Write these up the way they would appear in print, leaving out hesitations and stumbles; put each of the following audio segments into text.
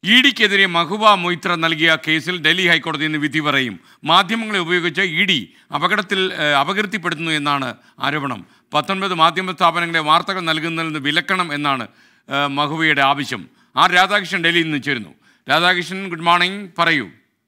ഇഡിക്കെതിരെ മഹുവ മൊയ്ത്ര നൽകിയ കേസിൽ ഡൽഹി ഹൈക്കോടതി ഇന്ന് വിധി പറയും. മാധ്യമങ്ങളെ ഉപയോഗിച്ച് ഇഡി അപകീർത്തിപ്പെടുത്തുന്നു എന്നാണ് ആരോപണം. 19 മാധ്യമ സ്ഥാപനങ്ങളെ വാർത്തകൾ നൽകുന്നതിൽ നിന്ന് വിലക്കണം എന്നാണ് മഹുവയുടെ ആവശ്യം. ആർ രാധാകൃഷ്ണൻ ഡൽഹിയിൽ നിന്ന് ചേരുന്നു. രാധാകൃഷ്ണൻ, ഗുഡ് മോർണിംഗ്, പറയൂ.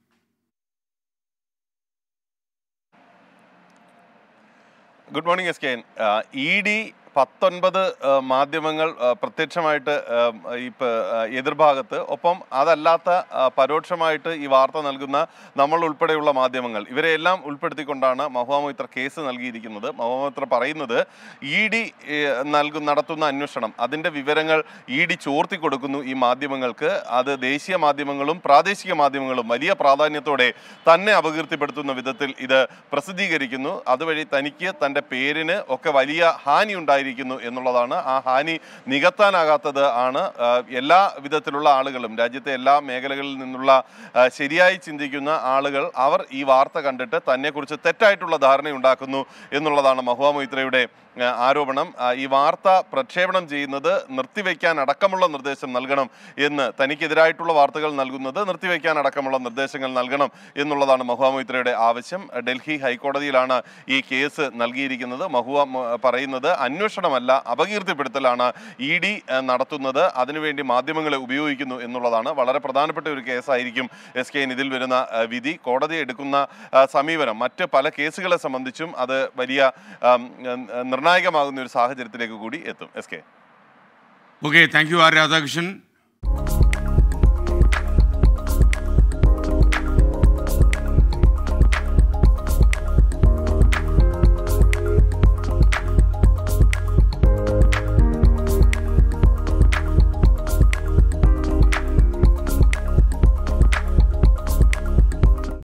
Good morning S K. ED 19 മാധ്യമങ്ങൾ പ്രത്യക്ഷമായിട്ട് എതിർഭാഗത്ത്, ഒപ്പം അതല്ലാത്ത പരോക്ഷമായിട്ട് ഈ വാർത്ത നൽകുന്ന നമ്മൾ ഉൾപ്പെടെയുള്ള മാധ്യമങ്ങൾ, ഇവരെല്ലാം ഉൾപ്പെടുത്തിക്കൊണ്ടാണ് മഹുവ മൊയ്ത്ര കേസ് നൽകിയിരിക്കുന്നത്. മഹുവ മൊയ്ത്ര പറയുന്നത് ഇഡി നടത്തുന്ന അന്വേഷണം, അതിൻ്റെ വിവരങ്ങൾ ഇഡി ചോർത്തി കൊടുക്കുന്നു ഈ മാധ്യമങ്ങൾക്ക്. അത് ദേശീയ മാധ്യമങ്ങളും പ്രാദേശിക മാധ്യമങ്ങളും വലിയ പ്രാധാന്യത്തോടെ തന്നെ അപകീർത്തിപ്പെടുത്തുന്ന വിധത്തിൽ ഇത് പ്രസിദ്ധീകരിക്കുന്നു. അതുവഴി തനിക്ക് തൻ്റെ പേരിന് ഒക്കെ വലിയ ഹാനി ഉണ്ടായിരിക്കുന്നു എന്നുള്ളതാണ്. ആ ഹാനി നികത്താനാകാത്തത് ആണ് എല്ലാ വിധത്തിലുള്ള ആളുകളും, രാജ്യത്തെ എല്ലാ മേഖലകളിൽ നിന്നുള്ള ശരിയായി ചിന്തിക്കുന്ന ആളുകൾ, അവർ ഈ വാർത്ത കണ്ടിട്ട് തന്നെക്കുറിച്ച് തെറ്റായിട്ടുള്ള ധാരണയുണ്ടാക്കുന്നു എന്നുള്ളതാണ് മഹുവ മൊയ്ത്രയുടെ ആരോപണം. ഈ വാർത്ത പ്രക്ഷേപണം ചെയ്യുന്നത് നിർത്തിവെക്കാൻ അടക്കമുള്ള നിർദ്ദേശം നൽകണം എന്ന്, തനിക്കെതിരായിട്ടുള്ള വാർത്തകൾ നൽകുന്നത് നിർത്തിവെക്കാൻ അടക്കമുള്ള നിർദ്ദേശങ്ങൾ നൽകണം എന്നുള്ളതാണ് മഹുവ മൊയ്ത്രയുടെ ആവശ്യം. ഡൽഹി ഹൈക്കോടതിയിലാണ് ഈ കേസ് നൽകിയിരിക്കുന്നത്. മഹുവ പറയുന്നത് അന്വേഷണമല്ല, അപകീർത്തിപ്പെടുത്തലാണ് ഇഡി നടത്തുന്നത്, അതിനുവേണ്ടി മാധ്യമങ്ങളെ ഉപയോഗിക്കുന്നു എന്നുള്ളതാണ്. വളരെ പ്രധാനപ്പെട്ട ഒരു കേസായിരിക്കും എസ് കെ. ഇതിൽ വരുന്ന വിധി, കോടതി എടുക്കുന്ന സമീപനം മറ്റ് പല കേസുകളെ സംബന്ധിച്ചും അത് വലിയ നിർണായകമാകുന്ന ഒരു സാഹചര്യത്തിലേക്ക് കൂടി എത്തും S K. Okay, thank you R Radhakrishnan.